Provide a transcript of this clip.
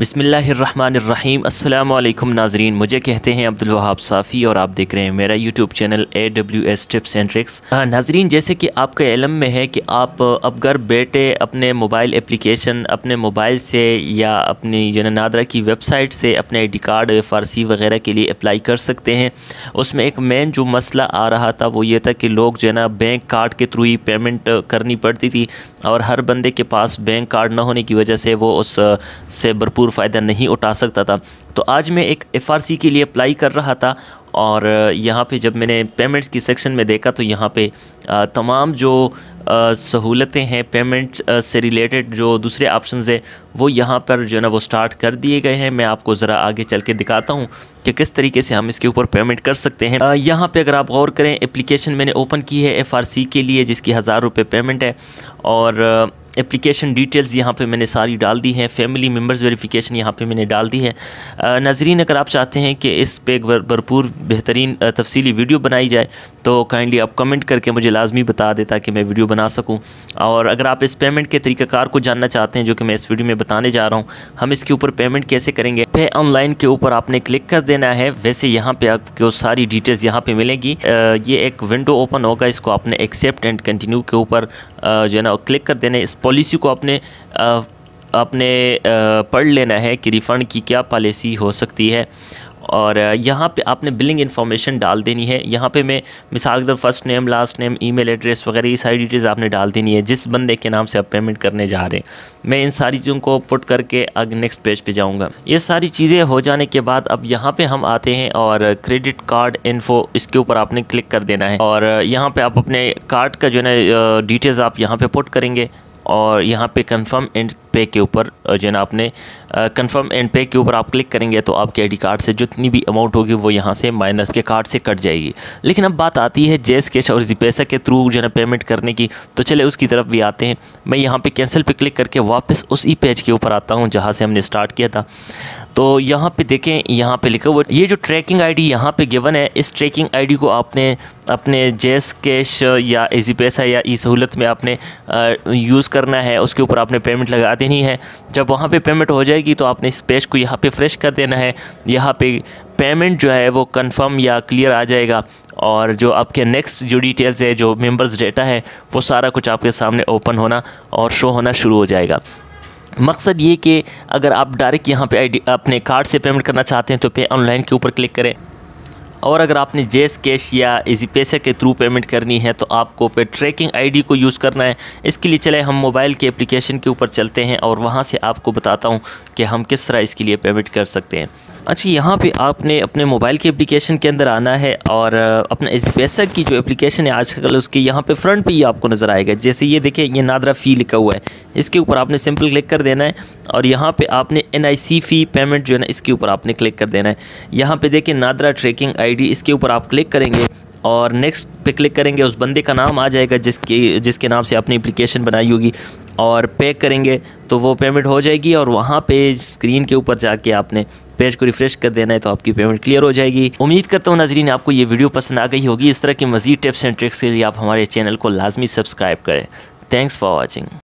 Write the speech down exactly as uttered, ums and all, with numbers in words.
बिस्मिल्लाहिर्रहमानिर्रहीम। अस्सलामु अलैकुम नाजरीन, मुझे कहते हैं अब्दुल वहाब साफ़ी और आप देख रहे हैं मेरा YouTube channel A W S tips and tricks. नाजरीन, जैसे कि आपके इल्म में है कि आप अब घर बैठे अपने मोबाइल एप्लीकेशन अपने मोबाइल से या अपनी जो नादरा की वेबसाइट से अपने I D card F R C वगैरह के लिए अप्लाई कर सकते हैं। उसमें एक मेन जो मसला आ रहा था वो ये था कि लोग जो है ना बैंक कार्ड के थ्रू ही पेमेंट करनी पड़ती थी और हर बंदे के पास बैंक कार्ड ना होने की वजह से वो उस से भरपूर फ़ायदा नहीं उठा सकता था। तो आज मैं एक एफ आर सी के लिए अप्लाई कर रहा था और यहाँ पे जब मैंने पेमेंट्स की सेक्शन में देखा तो यहाँ पे तमाम जो सहूलतें हैं पेमेंट से रिलेटेड, जो दूसरे ऑप्शंस है वो यहाँ पर जो है ना वो स्टार्ट कर दिए गए हैं। मैं आपको ज़रा आगे चल के दिखाता हूँ कि किस तरीके से हम इसके ऊपर पेमेंट कर सकते हैं। यहाँ पे अगर आप गौर करें, एप्लीकेशन मैंने ओपन की है एफ आर सी के लिए जिसकी हज़ार रुपये पेमेंट है और एप्लीकेशन डिटेल्स यहाँ पे मैंने सारी डाल दी हैं। फैमिली मेम्बर्स वेरिफिकेशन यहाँ पे मैंने डाल दी है। नाजरीन, अगर आप चाहते हैं कि इस पे भरपूर बेहतरीन तफसीली वीडियो बनाई जाए तो काइंडली आप कमेंट करके मुझे लाजमी बता दें ताकि मैं वीडियो बना सकूं। और अगर आप इस पेमेंट के तरीक़ाकार को जानना चाहते हैं जो कि मैं इस वीडियो में बताने जा रहा हूं, हम इसके ऊपर पेमेंट कैसे करेंगे, पे ऑनलाइन के ऊपर आपने क्लिक कर देना है। वैसे यहाँ पे आपको सारी डिटेल्स यहाँ पे मिलेगी। ये एक विंडो ओपन होगा, इसको आपने एक्सेप्ट एंड कंटिन्यू के ऊपर जो है ना क्लिक कर देना है। इस पॉलिसी को आपने आपने पढ़ लेना है कि रिफ़ंड की क्या पॉलिसी हो सकती है और यहाँ पे आपने बिलिंग इन्फॉर्मेशन डाल देनी है। यहाँ पे मैं मिसाल के तौर first name, last name, email address वगैरह ये सारी डिटेल्स आपने डाल देनी है जिस बंदे के नाम से आप पेमेंट करने जा रहे हैं। मैं इन सारी चीज़ों को पुट करके आगे नेक्स्ट पेज पे जाऊँगा। ये सारी चीज़ें हो जाने के बाद अब यहाँ पे हम आते हैं और क्रेडिट कार्ड इन्फो, इसके ऊपर आपने क्लिक कर देना है और यहाँ पर आप अपने कार्ड का जो है ना डिटेल्स आप यहाँ पर पुट करेंगे और यहाँ पे कंफर्म एंड पे के ऊपर जो है ना आपने कंफर्म एंड पे के ऊपर आप क्लिक करेंगे तो आपके आईडी कार्ड से जितनी भी अमाउंट होगी वो यहाँ से माइनस के कार्ड से कट जाएगी। लेकिन अब बात आती है जैस कैश और पैसा के थ्रू जो है ना पेमेंट करने की, तो चले उसकी तरफ भी आते हैं। मैं यहाँ पे कैंसिल पे क्लिक करके वापस उसी पेज के ऊपर आता हूँ जहाँ से हमने स्टार्ट किया था। तो यहाँ पे देखें, यहाँ पे लिखा हुआ ये जो ट्रैकिंग आईडी यहाँ पे गिवन है, इस ट्रैकिंग आईडी को आपने अपने जैस कैश या इजी पैसा या ई सहूलत में आपने यूज़ करना है। उसके ऊपर आपने पेमेंट लगा देनी है। जब वहाँ पे पेमेंट हो जाएगी तो आपने इस पेज को यहाँ पे फ्रेश कर देना है। यहाँ पे पेमेंट जो है वो कंफर्म या क्लियर आ जाएगा और जो आपके नेक्स्ट जो डिटेल्स है, जो मेंबर्स डेटा है, वो सारा कुछ आपके सामने ओपन होना और शो होना शुरू हो जाएगा। मकसद ये कि अगर आप डायरेक्ट यहाँ पे आईडी अपने कार्ड से पेमेंट करना चाहते हैं तो पे ऑनलाइन के ऊपर क्लिक करें और अगर आपने जैस कैश या इजी पैसे के थ्रू पेमेंट करनी है तो आपको पे ट्रैकिंग आईडी को यूज़ करना है। इसके लिए चले हम मोबाइल के एप्लीकेशन के ऊपर चलते हैं और वहाँ से आपको बताता हूँ कि हम किस तरह इसके लिए पेमेंट कर सकते हैं। अच्छा, यहाँ पे आपने अपने मोबाइल के एप्लीकेशन के अंदर आना है और अपना इस पैसा की जो एप्लीकेशन है आजकल उसके यहाँ पे फ्रंट पे ही आपको नज़र आएगा। जैसे ये देखिए, ये नादरा फ़ी लिखा हुआ है, इसके ऊपर आपने सिंपल क्लिक कर देना है और यहाँ पे आपने एन आई सी फ़ी पेमेंट जो है ना इसके ऊपर आपने क्लिक कर देना है। यहाँ पे देखिए नादरा ट्रैकिंग आईडी, इसके ऊपर आप क्लिक करेंगे और नेक्स्ट पे क्लिक करेंगे, उस बंदे का नाम आ जाएगा जिसके जिसके नाम से आपने एप्लीकेशन बनाई होगी और पे करेंगे तो वो पेमेंट हो जाएगी और वहाँ पे स्क्रीन के ऊपर जाके आपने पेज को रिफ्रेश कर देना है तो आपकी पेमेंट क्लियर हो जाएगी। उम्मीद करता हूँ नाजरीन आपको ये वीडियो पसंद आ गई होगी। इस तरह की मज़ीद टिप्स एंड ट्रिक्स के लिए आप हमारे चैनल को लाजमी सब्सक्राइब करें। Thanks for watching.